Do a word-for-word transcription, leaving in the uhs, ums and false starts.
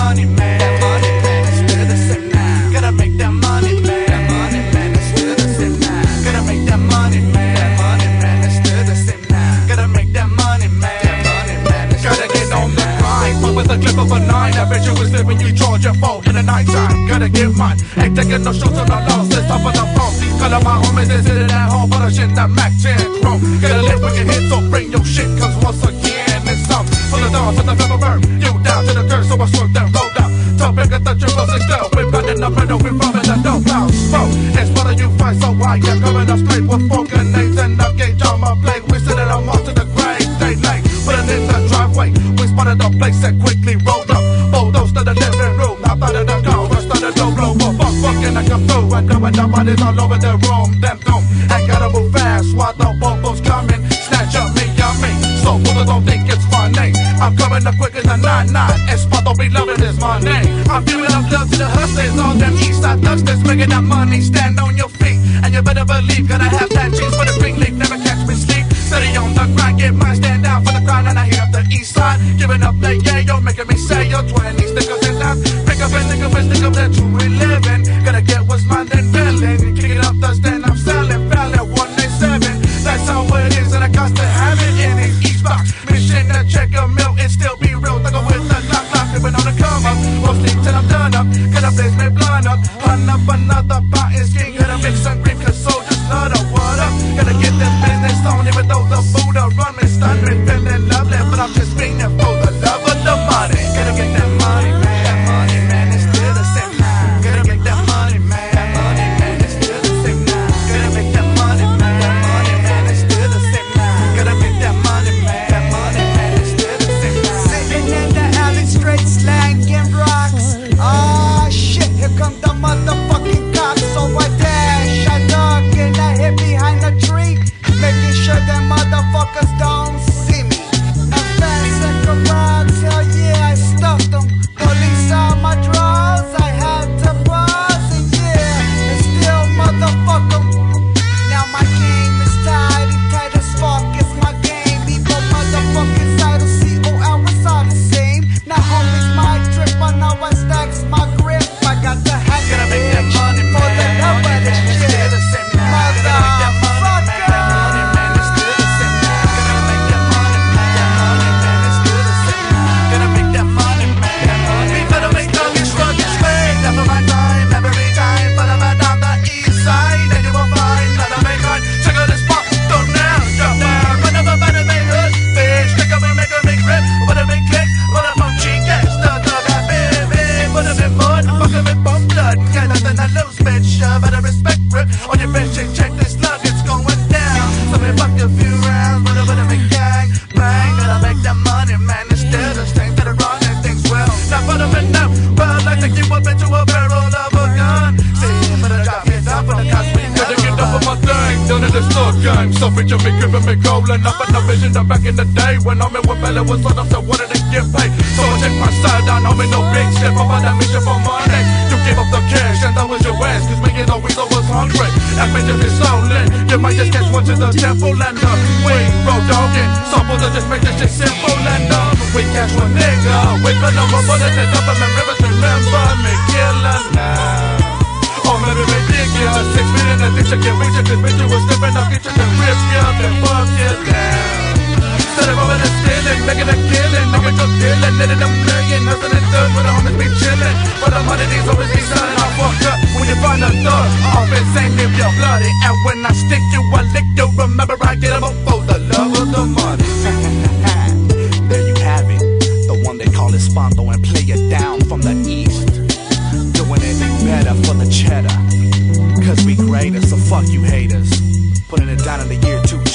money, man. That money, man, it's still the same now. Gotta make that money, man. That money, man, it's still the same now. Gotta make that money, man. That money, man, it's still the same now. Gotta make that money, man. That money, man, it's still the same now. Gotta get on the grind, fuck with a clip of a nine. I bet you was living you Georgia phone in the night time. Gotta get mine, ain't taking no shots on the loss. Let's top of the phone. Call up my homies and sitting at home, polishing that Mac ten Chrome. Gotta live with your hit, so bring your shit, cause once again it's up. From the dawn to the river burn, you down to the dirt, so I swerved and rolled out. Top pick at the triple six down, we planting the middle, we bumping the dope house. Smoke, it's what you find so high, yeah, coming up straight with four grenades and a gauge on my plate. We sitting on off to the grave, stay late, put it in the driveway. We spotted the place and quickly rolled up. Bulldoze to the living room, now started the car, rush to the door, roll, fuck, fuck, fucking I come through. And knowing nobody's all over the room, them don't, ain't gotta move fast, while the bobos coming, snatch up me, on me. So bullets don't think it's funny, I'm coming up quicker than nine nine, and spot don't be loving is my name. I'm giving up love to the hustlers, all them east side thugs making that money, stand on your feet, and you better believe, gotta have that cheese for the big league, never catch me sleep, steady on the grind, get mine, stand down for the grind, and I hit up the east side, giving up the yeah, yo, making me say your twenty stickers and that, pick up and think of it, think of that true living, gotta get what's mine then billing, kick it up the stand, I'm selling, valid one eighty-seven, that's how it is, and I got to have it in his east box, mission to check a mill, and still be real, think with the lock, lock, living on the come up, roasting till I'm done up, gotta blaze me blunt up, hunt up another fountain skin, gotta mix some green, cause soldiers love the what up, gotta get that business on, even though the Buddha run me, stun me, feeling lovely, but I'm just being there for the love of the money, gotta get that money, man, that money, man, it's still the same now, gotta get that money, man, that money, man, it's still the same now, gotta make that money, man, that money, man, it's still the same now, gotta make that money, man, that money, man, it's still the same now. Sitting in the alley straight slanging rocks. Ah shit, here come the motherfucking cops. So I dash, I duck, and I hit behind the tree, making sure them motherfuckers don't see me. Advance and rocks, hell yeah, I stuffed them. Police on my drawers, I had to buzz, and yeah, and still motherfuck 'em. Now my game is tight, and tight as fuck is my game. Evil motherfucking side of C O L was all the same. Now homies my trip, I know I stacks my grip. I got the hat Gotta make that money, man. for the love of this It's shit. still the same now. Gotta make that money, man. That money, man, it's still the same now. Gotta make that money, man. That money, man, it's still the same now. Gotta make that money, man. That money, we better make thuggish, sluggish, swing. That's for my time, every time. But I'm down the east side, and you will find that I make right. Check out this spot, don't now, drop down. But never better make hood fish. Pick up and make a big rip, but a big click, but a from chicken. Stuck up that baby, put 'em in mud, fuck 'em in bum blood. Got nothing to lose, bitch. Uh, better respect grip on your bitch. Check, check this love, it's going down. So me fuck a few rounds, but a bit of a gang bang. Gotta make that money, man. It's still the same. Gotta run and things well. Now put 'em in now. Well, like to keep up into a barrel of a gun. See, but I drop it down for the cops. Gotta get up on my thing, done in the store game. So for you, me gripping me calling up in the vision of back in the day when I'm in with Bella was on up, so what did they get paid? So I check my side down, homie, no big shit. I'm on that mission for money. You give up the cash and that was your ass, cause me and always always hungry. That bitch is stolen. You might just catch one to the temple and the wing road dogging. Some bullets just make this shit simple and uh, we catch one nigga. We put up a bullet and up and rivers remember me killer now. Or maybe we dig ya, six feet in the ditch, I can't reach it, this bitch you was slipping, I'll get you to rip ya, then fuck you down. Instead of over the stealing, making a killing, making your dealing, letting them million, nothing is done when the homies be chilling. But the money these always be selling, I fuck up when you find a thug. Offense ain't live your bloody, and when I stick you, I lick you, remember I get them up for the love of the money. There you have it, the one they call Espanto and play it down from the east. Doing it better for the cheddar, cause we greater, so fuck you haters. Putting it down in the year two